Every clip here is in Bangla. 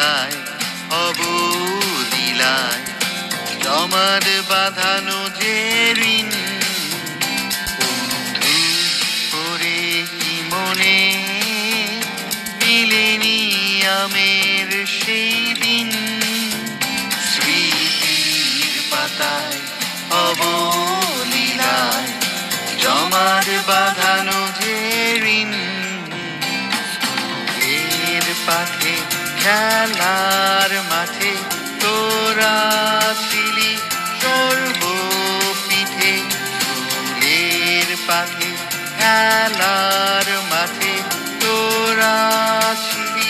পাতায় অবলীলায় জমাট বাঁধানো যে ঋণ বন্ধু করে কি মনে মিলেনি আমের সেই দিন স্মৃতির পাতায় অবলীলায় জমাট বাঁধানো যে ঋণ এর পাথে খেলার মাঠে তোরা ছিলি সর্বপিঠে ফুলের পাথে খেলার মাঠে তোরা ছিলি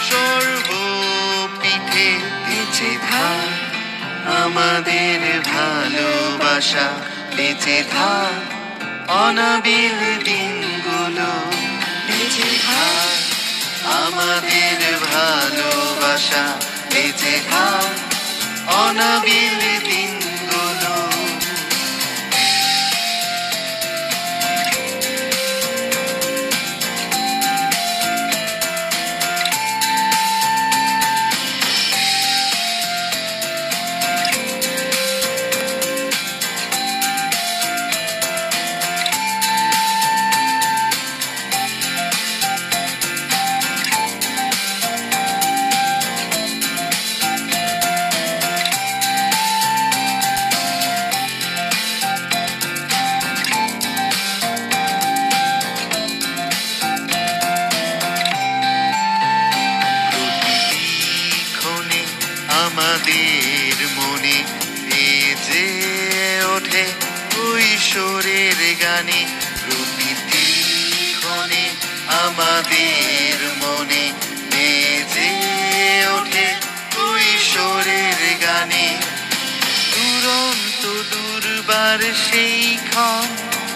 সর্বপিঠে বেঁচে থাক আমাদের ভালোবাসা বেঁচে থাক অনাবিল দিনগুলো বেঁচে থাক আমাদের ভালোবাসা বেঁচে থাক অনাবিল দিনগুলো আমাদের মনে বেজে ওঠে কৈশোরের গানে প্রকৃতি ক্ষণে আমাদের মনে বেজে ওঠে কৈশোরের গানে দুরন্ত দুর্বার সেই ক্ষণ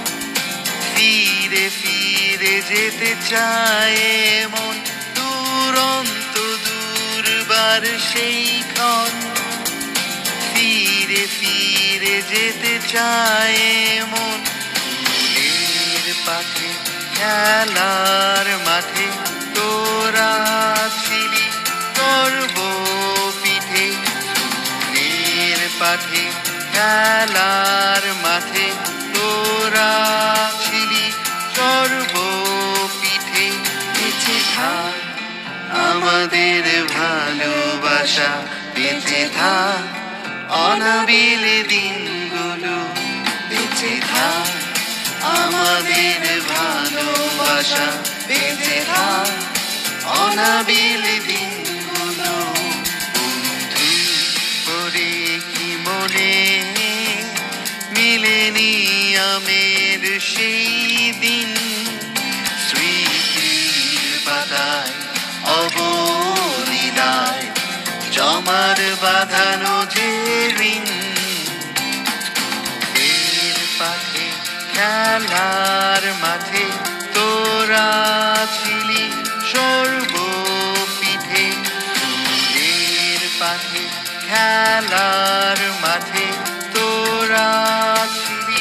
ফিরে ফিরে যেতে চায় মন দুরন্ত দুর্বার সেই ক্ষণ ফিরে ফিরে যেতে চায় মন ফুলের পাখি খেলার মাঠে তোরা ছিলি সর্বপিঠে ফুলের পাখি খেলার মাঠে তোরা ছিলি সর্বপিঠে বেঁচে থাক আমাদের ভালোবাসা বেঁচে থাক অনাবিল দিনগুলো বেঁচে থাক আমাদের ভালোবাসা বেঁচে থাক অনাবিল দিনগুলো বন্ধু করে কি মনে মিলেনি আমের সেই দিন স্মৃতির পাতায় অবলীলায় জমার বাঁধানো যে ঋণ এর পাশে খেলার মাঠে তোরা ছিলি সর্বপিঠে ফুলের পাশে খেলার মাঠে তোরা ছিলি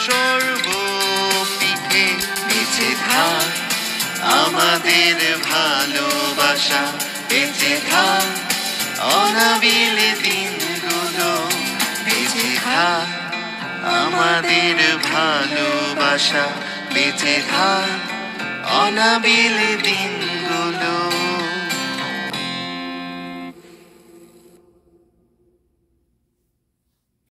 সর্বপিঠে বেঁচে থাক আমাদের ভালোবাসা বেঁচে থাক অনাবিল দিনগুলো বেঁচে থাক আমাদের ভালোবাসা বেঁচে থাক অনাবিল দিন